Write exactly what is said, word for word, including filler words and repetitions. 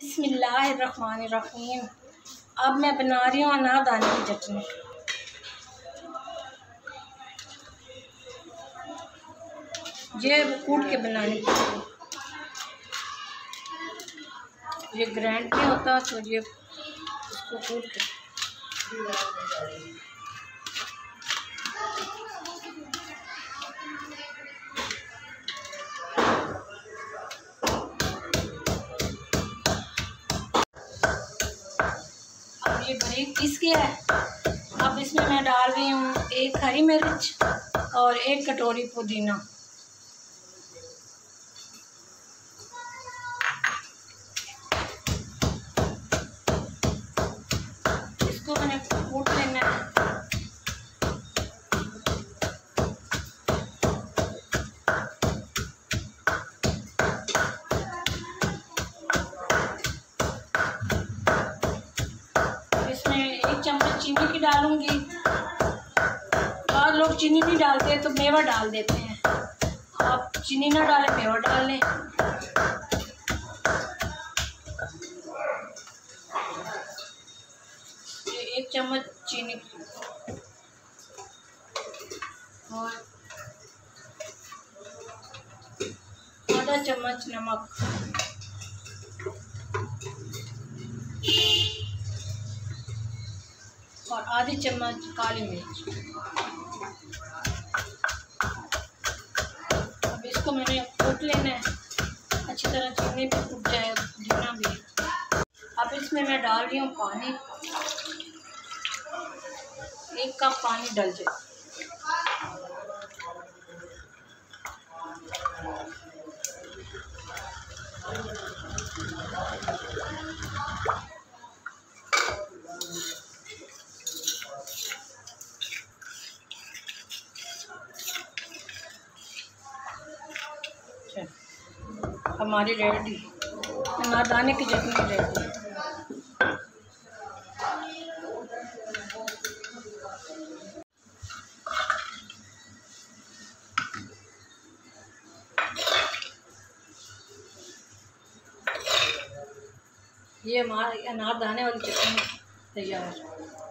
बिस्मिल्लाहिर्रहमानिर्रहीम। अब मैं बना रही हूँ अनारदाने की चटनी। ये कूट के बनानी पड़ेगी, ये ग्राइंड नहीं होता तो ये इसको कूट के। अब ये बारीक पीस गया है। अब इसमें मैं डाल रही हूँ एक हरी मिर्च और एक कटोरी पुदीना। इसको मैंने कूट लेना है। चम्मच चीनी की डालूंगी। बहुत लोग चीनी नहीं डालते तो मेवा डाल देते हैं, आप चीनी ना डालें मेवा डाल लें। एक चम्मच चीनी और आधा चम्मच नमक और आधी चम्मच काली मिर्च। अब इसको मैंने कूट लेना है अच्छी तरह, चीनी भी कूट जाए, भुना भी। अब इसमें मैं डाल रही हूँ पानी, एक कप पानी डल जाए। हमारी रेडी अनारदाने की चटनी रेडी। ये हमारी अनारदाने वाली चटनी तैयार है।